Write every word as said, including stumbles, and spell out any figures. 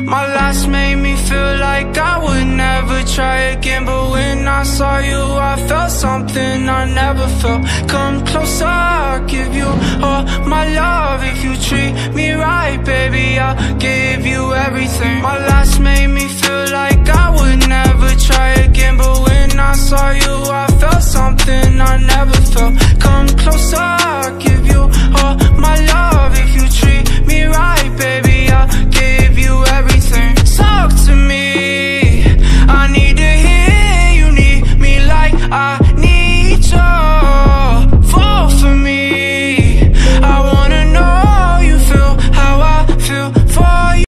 My last made me feel like I would never try again, but when I saw you I felt something I never felt. Come closer, I'll give you all my love. If you treat me right, baby, I'll give you everything. My last made me feel like I would never try again, but when I saw you I felt something I never felt. Come closer,